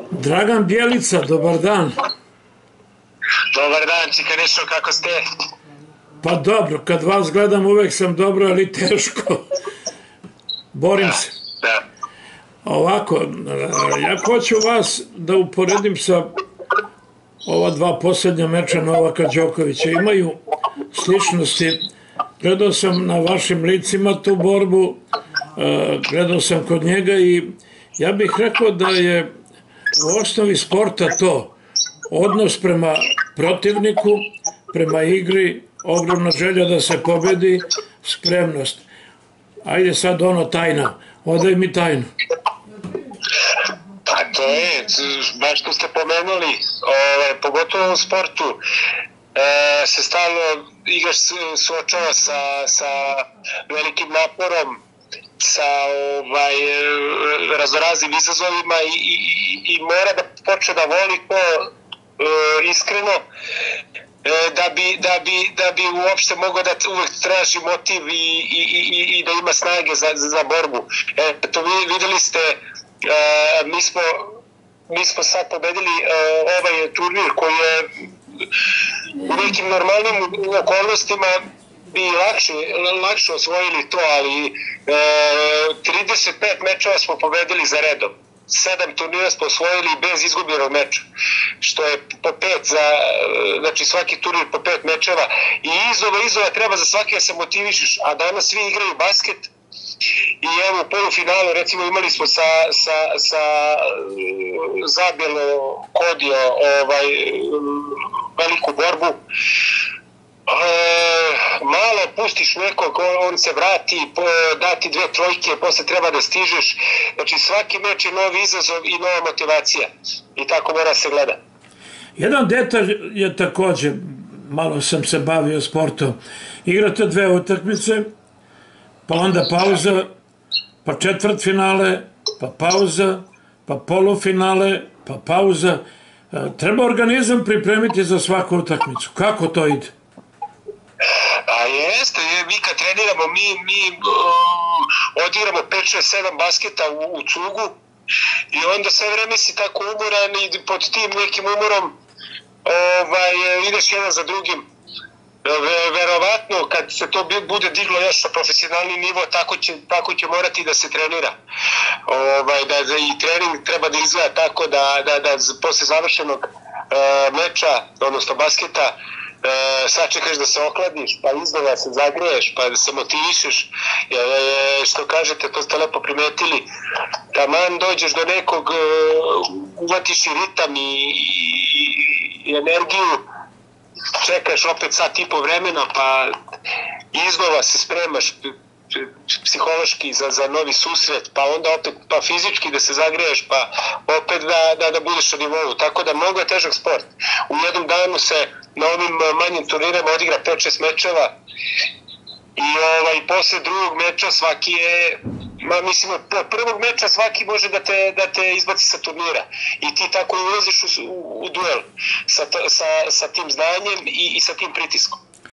Dragan Bjelica, dobar dan. Dobar dan, Čikanišo, kako ste? Pa dobro, kad vas gledam uvek sam dobro, ali teško. Borim se. Da. Ovako, ja hoću vas da uporedim sa ova dva posljednja meča Novaka Đokovića. Imaju sličnosti. Gledao sam na vašim licima tu borbu, gledao sam kod njega i ja bih rekao da je u osnovi sporta to odnos prema protivniku, prema igri, ogromna želja da se pobedi, spremnost. Ajde sad tajna, odaj mi tajnu. Pa to je, baš što ste pomenuli, pogotovo u sportu, se stalno igrač suočava sa velikim naporom, sa raznoraznim izazovima i mora da počne da voli to iskreno, da bi uopšte mogao da uvek traži motiv i da ima snage za borbu. To videli ste, mi smo sad pobedili ovaj turnir koji je u nekim normalnim okolnostima bi lakše osvojili to, ali 35 mečeva smo pobedili za redom. 7 turnira smo osvojili bez izgubljenog meča, što je po 5 znači svaki turnir po 5 mečeva i izova treba za svaki da se motivišeš, a danas svi igraju basket i evo u polufinalu recimo imali smo sa Zabjelo Kodio veliku borbu. Malo pustiš nekog, on se vrati, dati 2 trojke, posle treba da stižeš. Znači svaki meč je novi izazov i nova motivacija i tako mora se gleda. Jedan detalj je takođe, malo sam se bavio sportom, igrate 2 utakmice, pa onda pauza, pa četvrtfinale, pa pauza, pa polufinale, pa pauza. Treba organizam pripremiti za svaku utakmicu. Kako to ide? A jeste, mi kad treniramo, mi odigramo 5, 6, 7 basketa u cugu i onda sve vreme si tako umoran i pod tim nekim umorom ideš jedan za drugim. Verovatno kad se to bude diglo još na profesionalni nivo, tako će morati da se trenira. I trening treba da izgleda tako da posle završenog meča, odnosno basketa, sačekaš da se ohladiš, pa iznova se zagreješ, pa da se motivišeš, što kažete, to ste lepo primetili, taman dođeš do nekog, uvatiš i ritam i energiju, čekaš opet sat i po vremena, pa iznova se spremaš psihološki za novi susret, pa onda opet fizički da se zagreješ, pa opet da budeš na nivou. Tako da mnogo je težak sport. U jednom danu se na ovim manjim turnirima odigra 5-6 mečeva i posle drugog meča svaki je, mislim, po prvog meča svaki može da te izbaci sa turnira i ti tako ulaziš u duel sa tim znanjem i sa tim pritiskom.